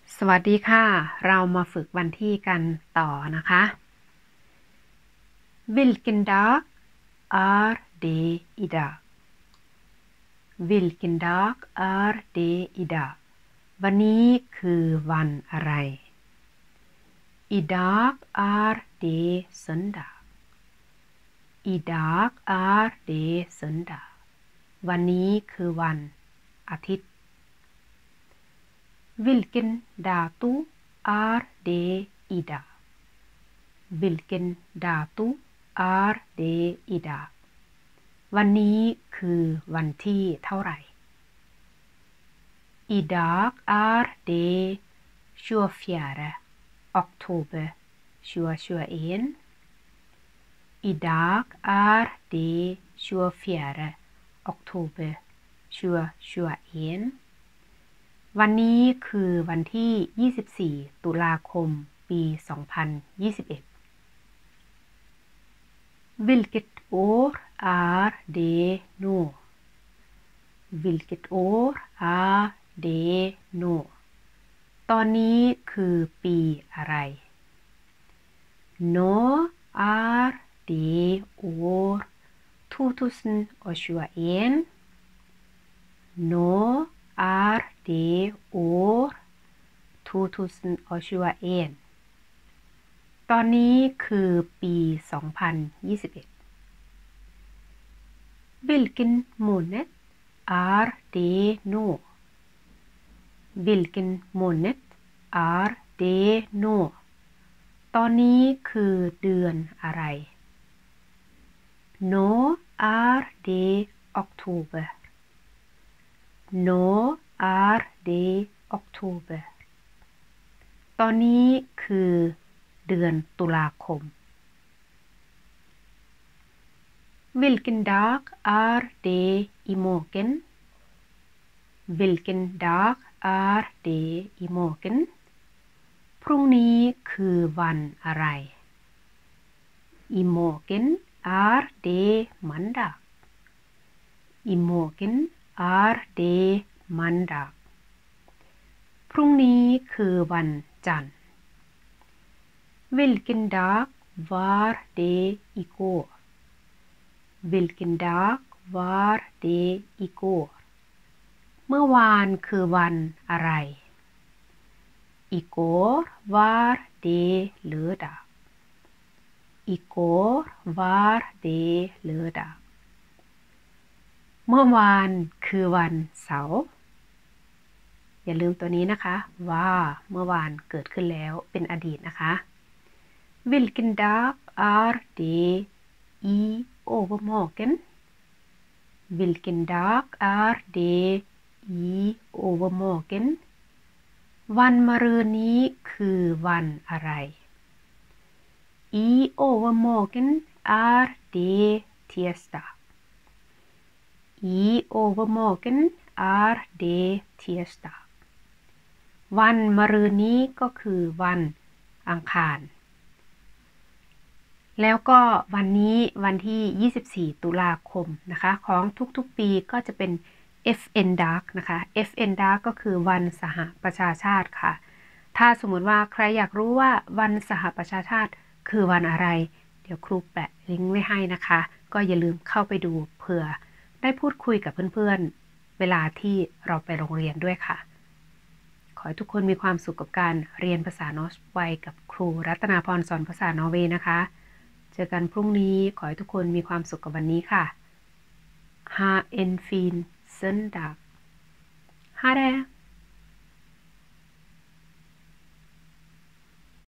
สวัสดีค่ะ เรามาฝึกวันที่กันต่อนะคะ Vilken dag är det idag? Vilken dag är det idag? วันนี้คือวันอะไร Idag är det söndag. Idag är det söndag. วันนี้คือวันอาทิตย์ Vilken dato är det idag? Vilken dato är det idag? วันนี้คือวันที่เท่าไหร่ Idag är det 24 oktober 2021 Idag är det 24 oktober 2021 วันนี้คือวันที่ 24 ตุลาคม ปี 2021 Vilket år är det nu? Vilket år är det nu? ตอนนี้คือปีอะไร Nu är det år 2021 Nu är det år 2021 ตอนนี้คือปี 2021 Vilken månad är det nu? Vilken månad är det nu? ตอนนี้คือเดือนอะไร Nu är det oktober. Nu är det oktober. ตอนนี้คือเดือนตุลาคม Vilken dag är det imorgon? Vilken dag är det imorgon? พรุ่งนี้คือวันอะไร Imorgon är det måndag. Imorgon är det måndag. พรุ่งนี้คือวันจันทร์ Vilken dag var det igår? Vilken dag var det igår? เมื่อวานคือวันอะไร Igår var det lördag. Igår var det lördag. เมื่อวานคือวันเสาร์อย่าลืมตัวนี้นะคะว่าเมื่อวานเกิดขึ้นแล้วเป็นอดีตนะคะ Vilken dag är det i övermorgon? Vilken dag är det i övermorgon? วันมะรืนนี้คือวันอะไร I övermorgon är det tisdag. I övermorgon är det tisdag. วันมะรืนนี้ก็คือวันอังคารแล้วก็วันนี้วันที่ 24 ตุลาคมนะคะของทุกๆปีก็จะเป็น FN Dag นะคะ FN Dag ก็คือวันสหประชาชาติค่ะถ้าสมมติว่าใครอยากรู้ว่าวันสหประชาชาติคือวันอะไรเดี๋ยวครูแปะลิงก์ไว้ให้นะคะก็อย่าลืมเข้าไปดูเผื่อได้พูดคุยกับเพื่อนๆเวลาที่เราไปโรงเรียนด้วยค่ะขอให้ทุกคนมีความสุขกับการเรียนภาษานอร์เวย์กับครูรัตนาพรสอนภาษานอร์เวย์นะคะเจอกันพรุ่งนี้ขอให้ทุกคนมีความสุขกับวันนี้ค่ะ Ha en fin söndag. Ha det!